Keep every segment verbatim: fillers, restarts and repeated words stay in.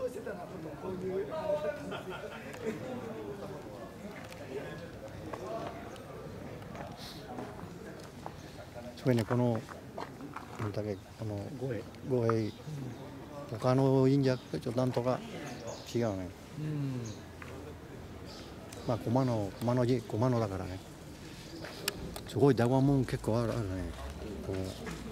想してたな、こういう。 すごいね、このなんだっけ、この護衛護衛他の忍者となんとか違うね。うん、まあ駒の駒の字駒のだからね。すごいダゴも結構あるあるね。こう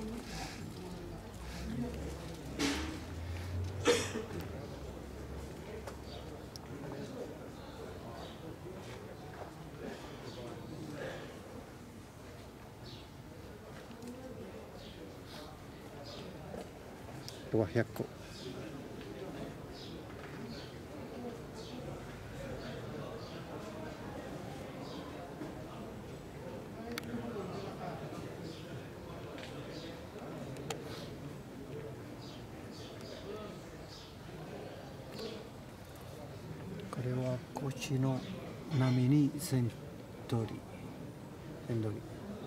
これはひゃっこ。これは腰の波に千鳥千鳥。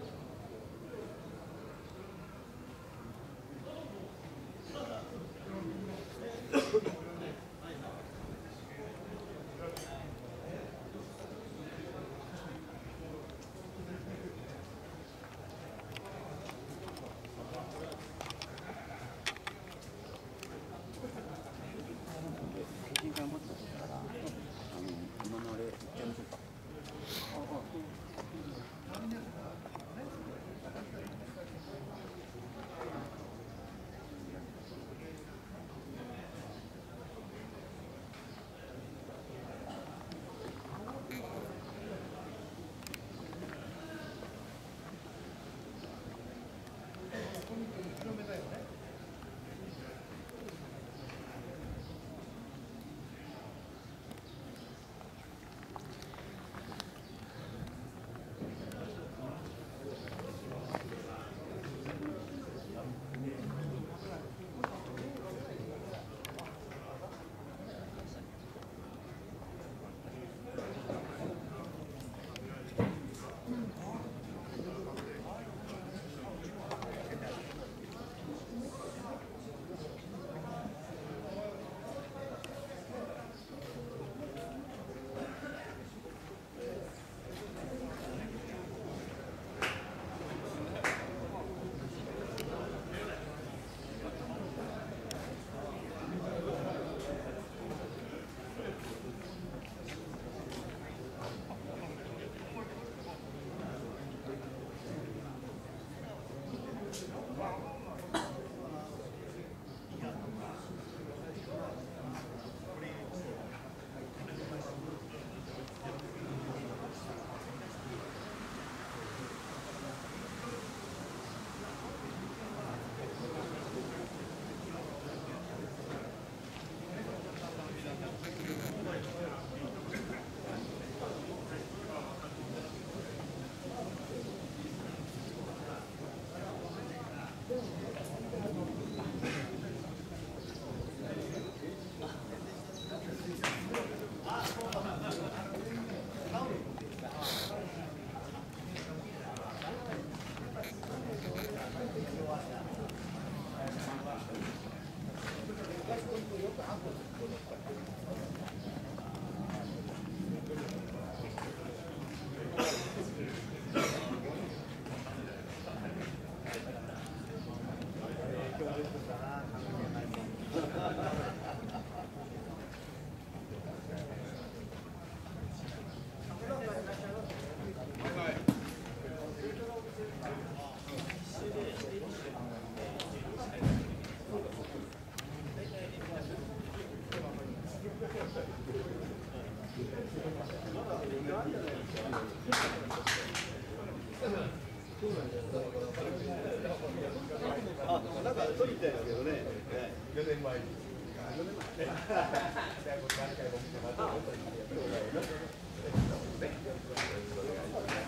あ、なんか撮りたいですけどね。よねんまえに。よねんまえ。